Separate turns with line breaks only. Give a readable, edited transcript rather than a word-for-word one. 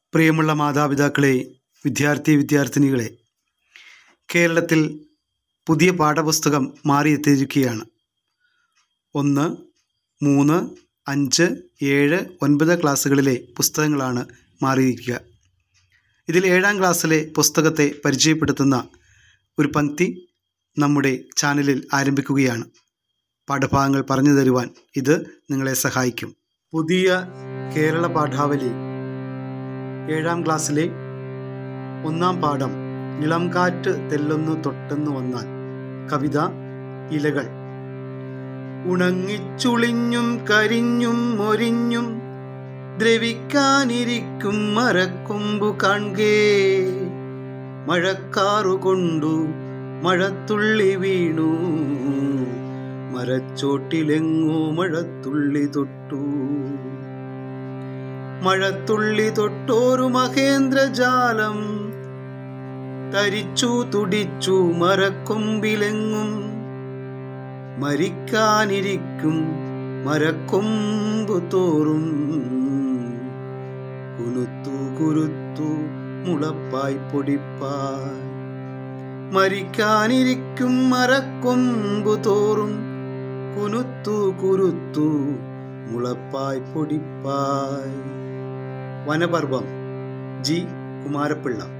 പ്രിയമുള്ള മാതാപിതാക്കളെ, വിദ്യാർത്ഥിനികളെ, കേരളത്തിൽ പുതിയ പാഠപുസ്തകം മാറിയെത്തിയിരിക്കുകയാണ്. 1, 3, 5, 7, 9 ക്ലാസ്സുകളിലെ പുസ്തകങ്ങളാണ് മാറിയിരിക്കുക. ഇതിൽ 7ാം ക്ലാസ്സിലെ പുസ്തകത്തെ പരിചയപ്പെടുത്തുന്ന ഒരു പങ്ക്തി നമ്മുടെ ചാനലിൽ ആരംഭിക്കുകയാണ്. പാഠഭാഗങ്ങൾ പറഞ്ഞു തരുവാൻ ഇത് നിങ്ങളെ സഹായിക്കും. പുതിയ കേരള പാഠാവലി 7ാം ക്ലാസ്സിലെ 1ാം പാഠം ഇളം കാറ്റ് തെല്ലൊന്നു തൊട്ടെന്നു വന്നാൽ. കവിത ഇലകൾ. ഉണങ്ങിച്ചുളിഞ്ഞും കരിഞ്ഞും മൊരിഞ്ഞും ദ്രവിക്കാനിരിക്കും മരക്കൊമ്പു കാൺകേ, മഴക്കാറുകൊണ്ടു മഴത്തുള്ളി വീണു, മരച്ചോട്ടിലെങ്ങോ മഴത്തുള്ളി തൊട്ടു. മഴത്തുള്ളി തൊട്ടോരു മഹേന്ദ്രജാലം തരിച്ചു തുടിച്ചു മരക്കൊമ്പിലെങ്ങും, മരിക്കാനിരിക്കും മരക്കൊമ്പു തോറും, കുനുത്തു കുരുത്തു മുളപ്പായി പൊടിപ്പായി. മരിക്കാനിരിക്കും മരക്കൊമ്പു തോറും, കുനുത്തു കുരുത്തു മുളപ്പായി പൊടിപ്പായി. വനപർവം, ജി കുമാരപ്പിള്ള.